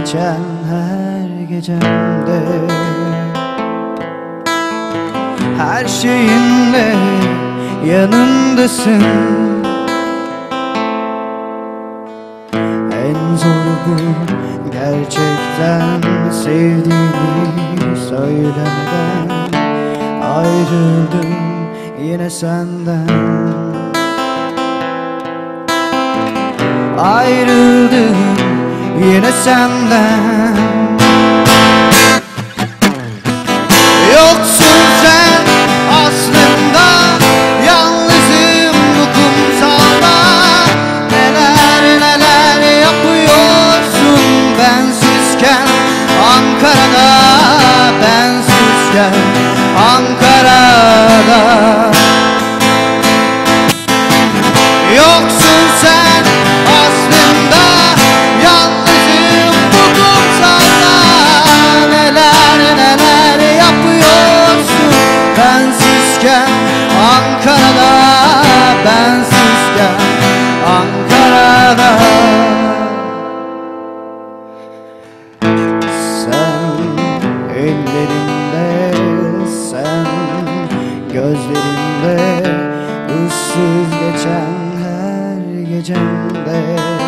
geçen her gecemde, her şeyinle yanımdasın. En zoru bu, gerçekten sevdiğini söylemeden. Ayrıldım yine senden, ayrıldım yine senden. Yoksun sen aslında, yalnızım bu kumsalda. Neler neler yapıyorsun bensizken Ankara'da, bensizken Ankara'da. Yoksun sen aslında, yalnızım bu kumsalda. Neler neler yapıyorsun bensizken Ankara'da, bensizken Ankara'da. Sen ellerimde, sen gözlerimde, ıssız geçen her gecemde,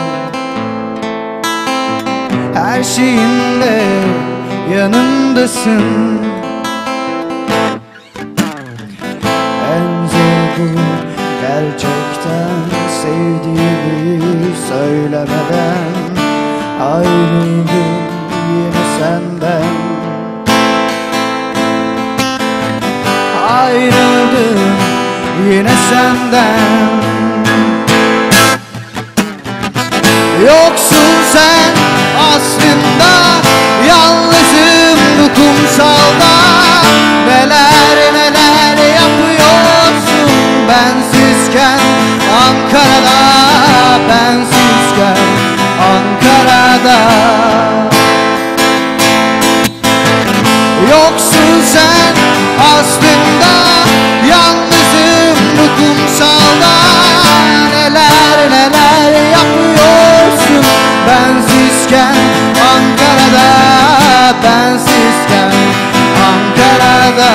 her şeyimde yanımdasın. En zor bu, gerçekten sevdiğimi söylemeden. Ayrıldım yine senden, ayrıldım yine senden. Yoksun sen aslında, yalnızım bu kumsalda. Neler neler yapıyorsun bensizken Ankara'da, bensizken Ankara'da. Yoksun sen aslında, yalnızım bu kumsalda. Neler neler yapıyorsun bensizken Ankara'da, bensizken Ankara'da.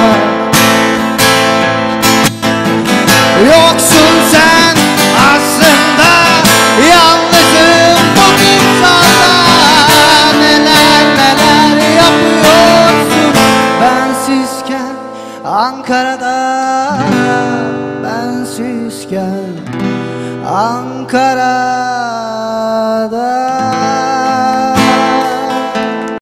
Yoksun sen aslında, yalnızım bu kumsalda. Neler neler yapıyorsun bensizken Ankara'da, bensizken Ankara.